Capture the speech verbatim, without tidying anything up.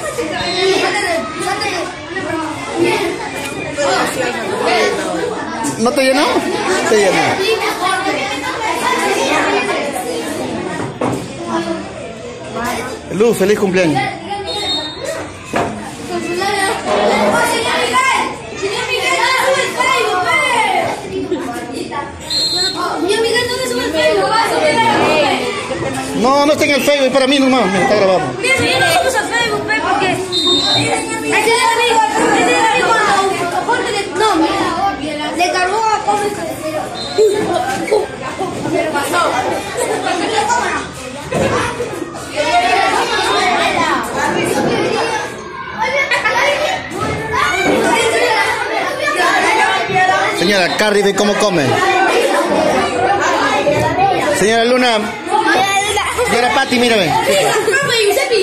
¿No te llenó? Te llenó. Luz, feliz cumpleaños. No, no está en el Facebook, es para mí nomás, me está grabando. Mira, si no somos a Facebook, pe, porque... Ese es el amigo, ese es el amigo, Jorge le... No, mira, le cargó a Jorge. Se lo pasó. Señora, Carrie, ve cómo come. Señora Luna. Señora Pati, mírame.